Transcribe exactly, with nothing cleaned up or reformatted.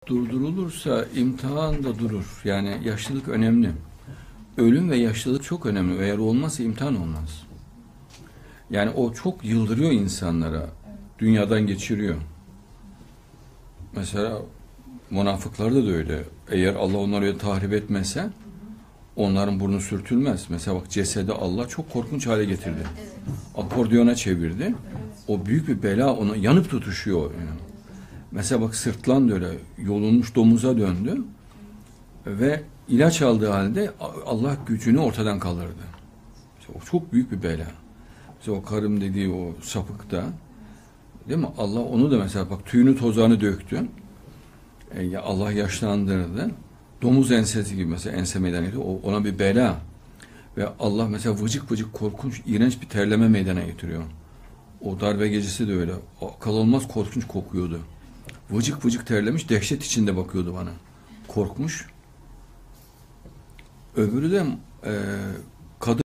Durdurulursa imtihan da durur. Yani yaşlılık önemli. Ölüm ve yaşlılık çok önemli. Eğer olmazsa imtihan olmaz. Yani o çok yıldırıyor insanlara. Dünyadan geçiriyor. Mesela münafıklarda da öyle. Eğer Allah onları tahrip etmese onların burnu sürtülmez. Mesela bak cesedi Allah çok korkunç hale getirdi. Akordiyona çevirdi. O büyük bir bela, ona yanıp tutuşuyor. Yani. Mesela bak sırtlan da öyle yolunmuş domuza döndü ve ilaç aldığı halde Allah gücünü ortadan kaldırdı. O çok büyük bir bela. Mesela o karım dediği o sapıkta, değil mi? Allah onu da mesela bak tüyünü tozağını döktü. E, Allah yaşlandırdı. Domuz ensesi gibi mesela ense meydana getiriyor. Ona bir bela. Ve Allah mesela vıcık vıcık korkunç, iğrenç bir terleme meydana getiriyor. O darbe gecesi de öyle. Akıl olmaz korkunç kokuyordu. Vıcık vıcık terlemiş, dehşet içinde bakıyordu bana. Korkmuş. Öbürü de e, kadın